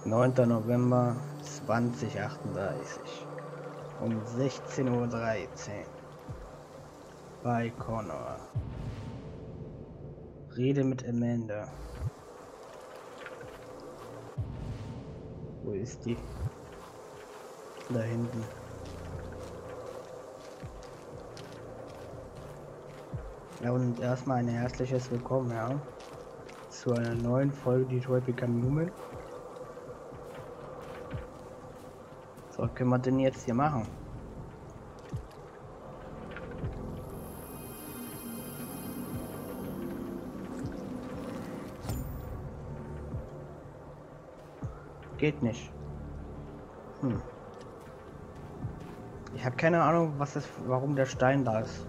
9. November 2038 um 16:13 Uhr bei Connor. Rede mit Amanda. Wo ist die? Da hinten. Ja, und erstmal ein herzliches Willkommen, ja, zu einer neuen Folge Detroit Become Human. So, was können wir denn jetzt hier machen? Geht nicht. Ich habe keine Ahnung, warum der Stein da ist.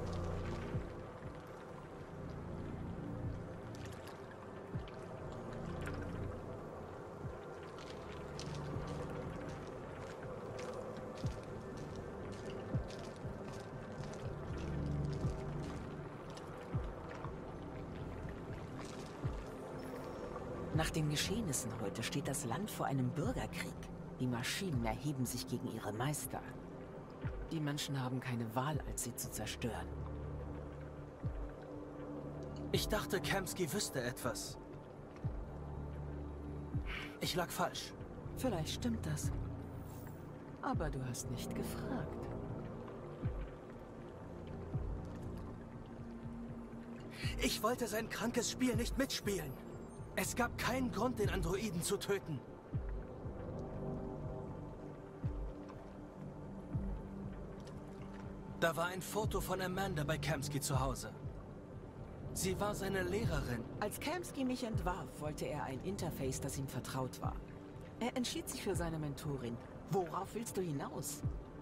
Nach den Geschehnissen heute steht das Land vor einem Bürgerkrieg. Die Maschinen erheben sich gegen ihre Meister. Die Menschen haben keine Wahl, als sie zu zerstören. Ich dachte, Kamsky wüsste etwas. Ich lag falsch. Vielleicht stimmt das. Aber du hast nicht gefragt. Ich wollte sein krankes Spiel nicht mitspielen. Es gab keinen Grund, den Androiden zu töten. Da war ein Foto von Amanda bei Kamsky zu Hause. Sie war seine Lehrerin. Als Kamsky mich entwarf, wollte er ein Interface, das ihm vertraut war. Er entschied sich für seine Mentorin. Worauf willst du hinaus?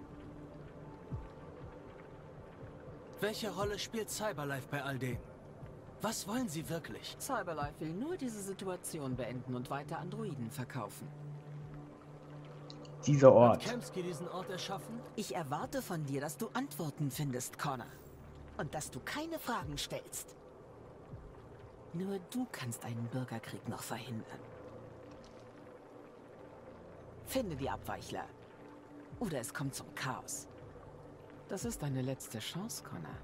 Welche Rolle spielt Cyberlife bei all dem? Was wollen Sie wirklich? Cyberlife will nur diese Situation beenden und weiter Androiden verkaufen. Dieser Hat Ort. Kamsky diesen Ort erschaffen? Ich erwarte von dir, dass du Antworten findest, Connor. Und dass du keine Fragen stellst. Nur du kannst einen Bürgerkrieg noch verhindern. Finde die Abweichler. Oder es kommt zum Chaos. Das ist deine letzte Chance, Connor.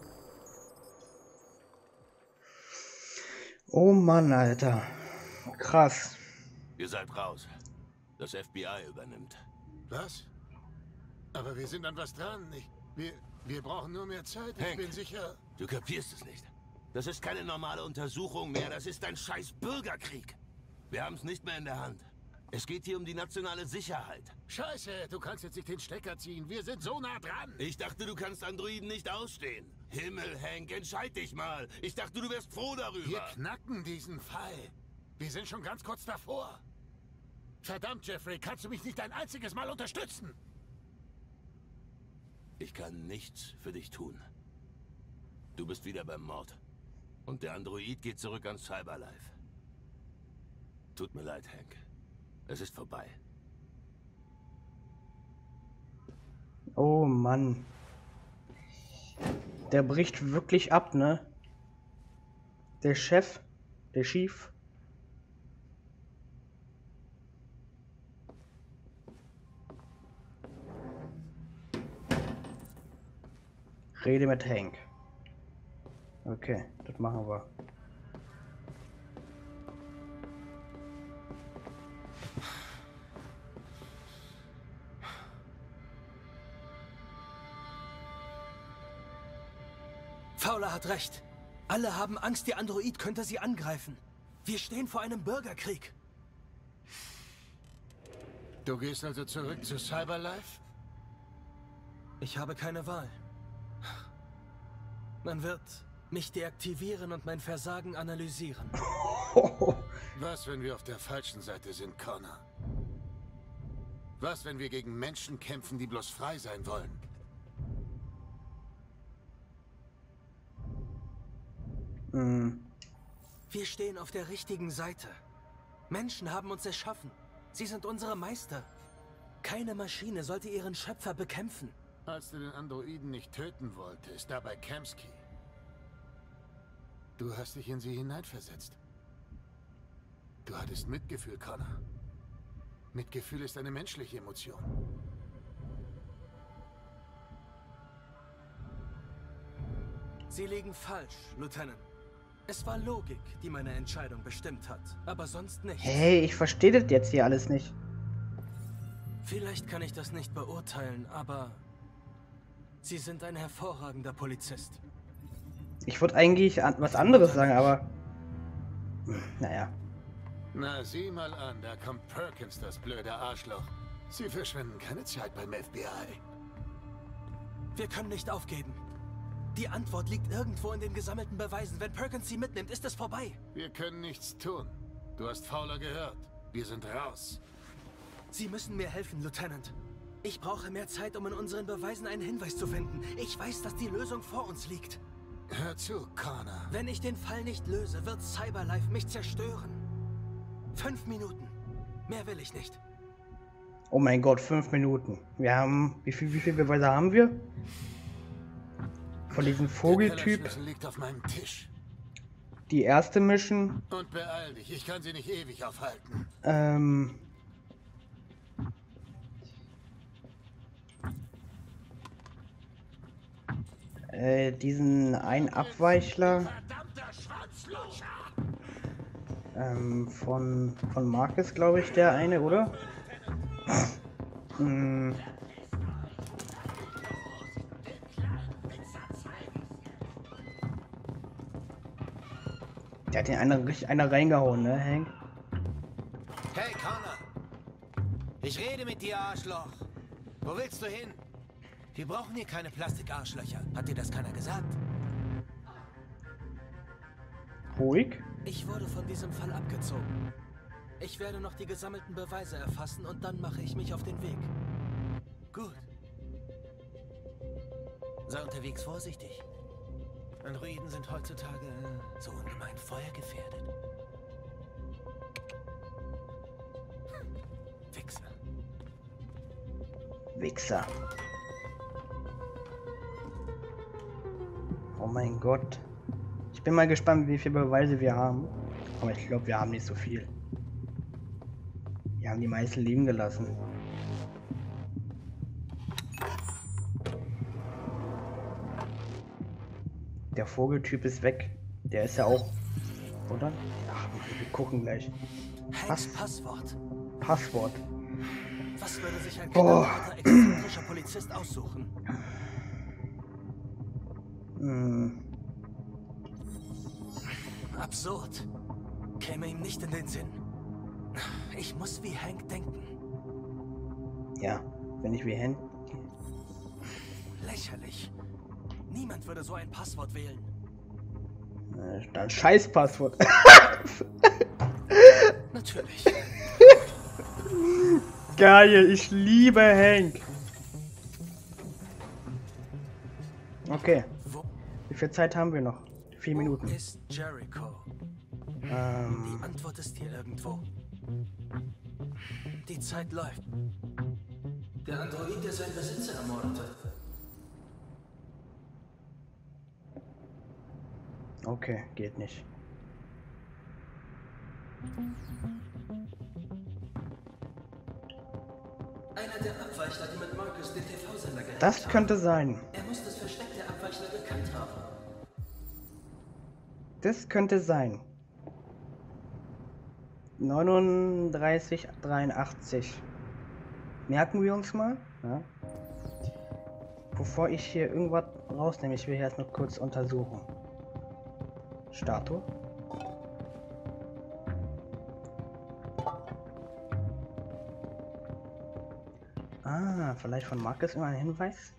Oh Mann, Alter. Krass. Ihr seid raus. Das FBI übernimmt. Was? Aber wir sind an was dran. Wir brauchen nur mehr Zeit. Ich Hank. bin sicher. Du kapierst es nicht. Das ist keine normale Untersuchung mehr. Das ist ein scheiß Bürgerkrieg. Wir haben es nicht mehr in der Hand. Es geht hier um die nationale Sicherheit. Scheiße, du kannst jetzt nicht den Stecker ziehen. Wir sind so nah dran. Ich dachte, du kannst Androiden nicht ausstehen. Himmel, Hank, entscheid dich mal. Ich dachte, du wärst froh Wir darüber. knacken diesen Fall. Wir sind schon ganz kurz davor. Verdammt, Jeffrey, kannst du mich nicht ein einziges Mal unterstützen? Ich kann nichts für dich tun. Du bist wieder beim Mord. Und der Android geht zurück an Cyberlife. Tut mir leid, Hank. Es ist vorbei. Oh Mann. Der bricht wirklich ab, ne? Der Chef, der Chief. Rede mit Hank. Okay, das machen wir. Fowler hat recht. Alle haben Angst, der Android könnte sie angreifen. Wir stehen vor einem Bürgerkrieg. Du gehst also zurück zu Cyberlife? Ich habe keine Wahl. Man wird mich deaktivieren und mein Versagen analysieren. Was, wenn wir auf der falschen Seite sind, Connor? Was, wenn wir gegen Menschen kämpfen, die bloß frei sein wollen? Wir stehen auf der richtigen Seite. Menschen haben uns erschaffen. Sie sind unsere Meister. Keine Maschine sollte ihren Schöpfer bekämpfen. Als du den Androiden nicht töten wolltest, da bei Kamsky. Du hast dich in sie hineinversetzt. Du hattest Mitgefühl, Connor. Mitgefühl ist eine menschliche Emotion. Sie liegen falsch, Lieutenant. Es war Logik, die meine Entscheidung bestimmt hat, aber sonst nicht. Hey, ich verstehe das jetzt hier alles nicht. Vielleicht kann ich das nicht beurteilen, aber Sie sind ein hervorragender Polizist. Ich wollte eigentlich was anderes sagen, aber... Naja. Na, sieh mal an, da kommt Perkins, das blöde Arschloch. Sie verschwenden keine Zeit beim FBI. Wir können nicht aufgeben. Die Antwort liegt irgendwo in den gesammelten Beweisen. Wenn Perkins sie mitnimmt, ist es vorbei. Wir können nichts tun. Du hast Fowler gehört. Wir sind raus. Sie müssen mir helfen, Lieutenant. Ich brauche mehr Zeit, um in unseren Beweisen einen Hinweis zu finden. Ich weiß, dass die Lösung vor uns liegt. Hör zu, Connor. Wenn ich den Fall nicht löse, wird Cyberlife mich zerstören. 5 Minuten. Mehr will ich nicht. Oh mein Gott, 5 Minuten. Wir haben... Wie viel Beweise haben wir? Von diesem Vogeltyp. Der Kellerschlüssel liegt auf meinem Tisch. Die erste Mission. Und beeil dich, ich kann sie nicht ewig aufhalten. Diesen einen Abweichler. Verdammter Schwanzlutscher! Von Marcus, glaube ich, der eine, oder? Der hat den richtig einer reingehauen, ne, Hank? Hey, Connor! Ich rede mit dir, Arschloch! Wo willst du hin? Wir brauchen hier keine Plastikarschlöcher. Hat dir das keiner gesagt? Ruhig. Ich wurde von diesem Fall abgezogen. Ich werde noch die gesammelten Beweise erfassen und dann mache ich mich auf den Weg. Gut. Sei unterwegs vorsichtig. Androiden sind heutzutage so ungemein feuergefährdet. Wichser. Wichser. Oh mein Gott. Ich bin mal gespannt, wie viele Beweise wir haben. Aber ich glaube, wir haben nicht so viel. Wir haben die meisten liegen gelassen. Der Vogeltyp ist weg. Der ist ja auch... Oder? Ach, wir gucken gleich. Hanks Passwort. Passwort. Was würde sich ein knallharter, exzentrischer Polizist aussuchen? Absurd. Käme ihm nicht in den Sinn. Ich muss wie Hank denken. Ja, wenn ich wie Hank... Lächerlich. Niemand würde so ein Passwort wählen. Dann scheiß Passwort. Natürlich. Geil, ich liebe Hank. Okay. Wie viel Zeit haben wir noch? 4 Minuten. Wo ist Jericho? Die Antwort ist hier irgendwo. Die Zeit läuft. Der Android, der seinen Besitzer ermordete. Okay, geht nicht. Einer der Abweichler, die mit Marcus den TV-Sender gehackt Das könnte sein. Er muss das Versteck der Abweichler gekannt haben. Das könnte sein. 3983. Merken wir uns mal. Ja. Bevor ich hier irgendwas rausnehme, ich will hier erstmal kurz untersuchen. Statue. Ah, vielleicht von Marcus immer ein Hinweis?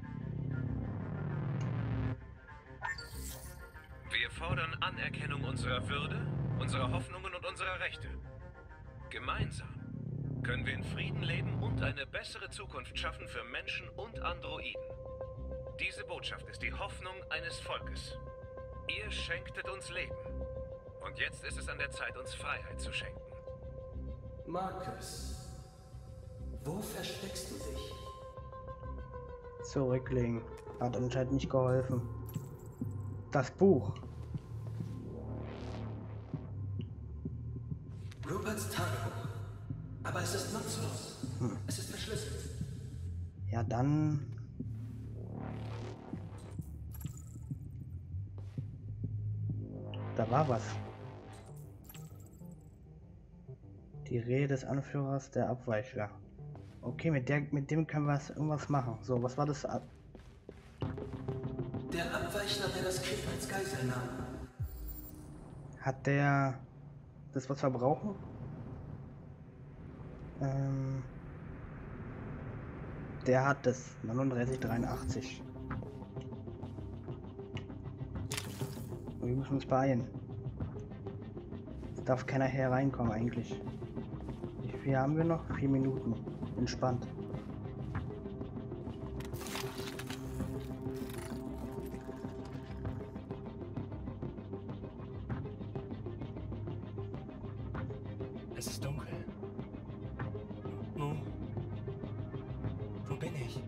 Wir fordern Anerkennung unserer Würde, unserer Hoffnungen und unserer Rechte. Gemeinsam können wir in Frieden leben und eine bessere Zukunft schaffen für Menschen und Androiden. Diese Botschaft ist die Hoffnung eines Volkes. Ihr schenktet uns Leben. Und jetzt ist es an der Zeit, uns Freiheit zu schenken. Marcus, wo versteckst du dich? Zurücklegen. Hat anscheinend nicht geholfen. Das Buch. Ruperts Tagebuch. Aber es ist nutzlos. Es ist verschlüsselt. Ja, dann... Da war was. Die Rede des Anführers der Abweichler. Okay, mit dem können wir irgendwas machen. So, was war das? Der Abweichler, der das Kind als Geisel nahm. Hat der das was verbrauchen? Der hat das 3983. Wir müssen uns beeilen. Es darf keiner hereinkommen eigentlich. Wie viel haben wir noch? 4 Minuten. Entspannt. Es ist dunkel. Wo bin ich?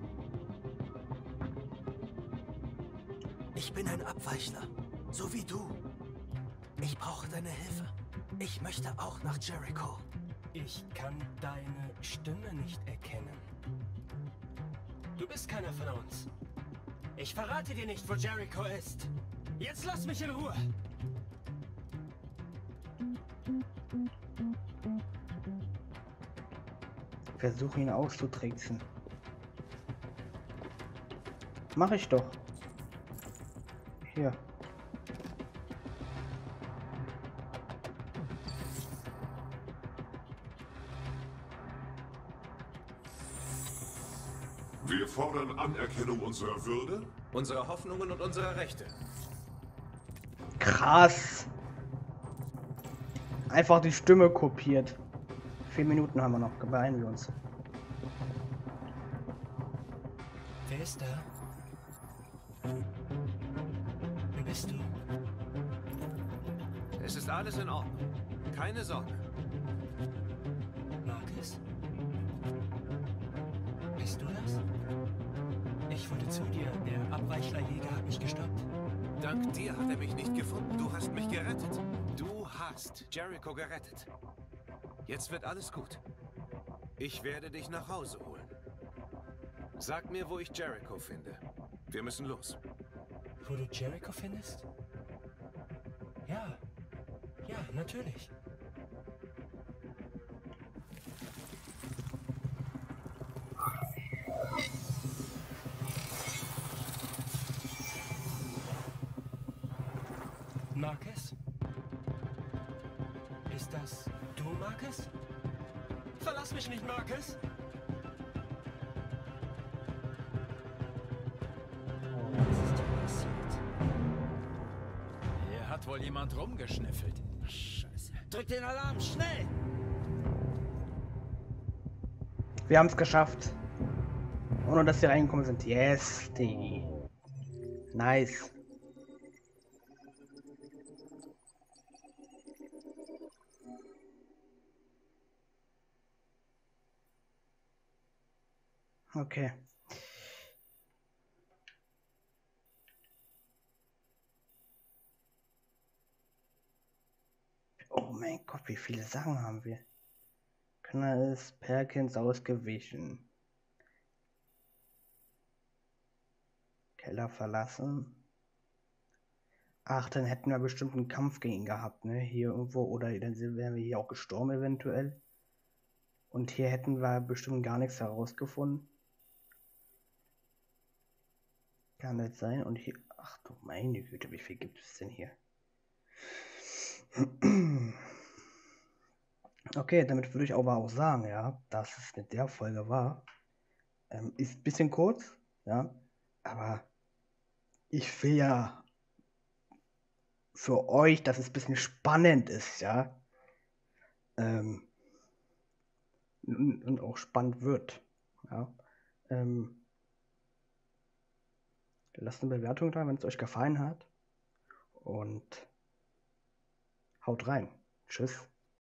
Ich bin ein Abweichler. So wie du. Ich brauche deine Hilfe. Ich möchte auch nach Jericho. Ich kann deine Stimme nicht erkennen. Du bist keiner von uns. Ich verrate dir nicht, wo Jericho ist. Jetzt lass mich in Ruhe. Versuche ihn auszutricksen. Mach ich doch. Hier. Wir fordern Anerkennung unserer Würde. Unsere Hoffnungen und unsere Rechte. Krass. Einfach die Stimme kopiert. 4 Minuten haben wir noch. Beeilen wir uns. Wer ist da? Wer bist du? Es ist alles in Ordnung. Keine Sorge. Marcus? Bist du das? Ich wollte zu dir. Der Abweichlerjäger hat mich gestoppt. Dank dir hat er mich nicht gefunden. Du hast mich gerettet. Du hast Jericho gerettet. Jetzt wird alles gut. Ich werde dich nach Hause holen. Sag mir, wo ich Jericho finde. Wir müssen los. Wo du Jericho findest? Ja. Ja, natürlich. Marcus? Ist das du, Marcus? Verlass mich nicht, Marcus! Was ist hier passiert? Hier hat wohl jemand rumgeschnüffelt. Scheiße. Drück den Alarm, schnell! Wir haben es geschafft. Ohne dass sie reingekommen sind. Yes, Diggi. Nice. Okay. Oh mein Gott, wie viele Sachen haben wir? Connor ist Perkins ausgewichen. Keller verlassen. Ach, dann hätten wir bestimmt einen Kampf gegen ihn gehabt, ne? Hier irgendwo. Oder dann wären wir hier auch gestorben eventuell. Und hier hätten wir bestimmt gar nichts herausgefunden. Kann das sein? Und hier... Ach du meine Güte, wie viel gibt es denn hier? Okay, damit würde ich aber auch sagen, ja, dass es mit der Folge war. Ist ein bisschen kurz, ja, aber ich will ja für euch, dass es ein bisschen spannend ist, ja. Und auch spannend wird, ja. Lasst eine Bewertung da, wenn es euch gefallen hat. Und haut rein. Tschüss.